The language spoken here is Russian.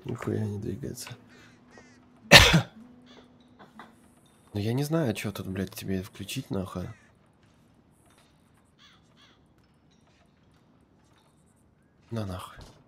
Нихуя не двигается. Ну я не знаю, что тут, блядь, тебе включить нахуй. На нахуй.